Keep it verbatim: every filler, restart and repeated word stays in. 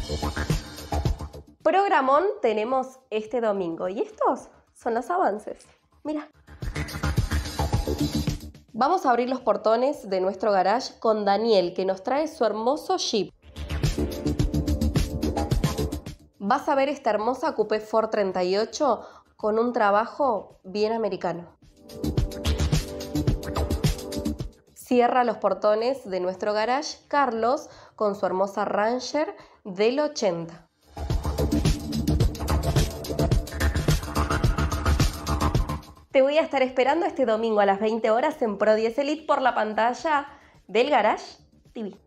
Programón tenemos este domingo y estos son los avances. Mira. Vamos a abrir los portones de nuestro garage con Daniel, que nos trae su hermoso Jeep. Vas a ver esta hermosa Coupé Ford treinta y ocho con un trabajo bien americano. Cierra los portones de nuestro garage Carlos con su hermosa Ranger del ochenta. Te voy a estar esperando este domingo a las veinte horas en Pro diez Elite por la pantalla del Garage T V.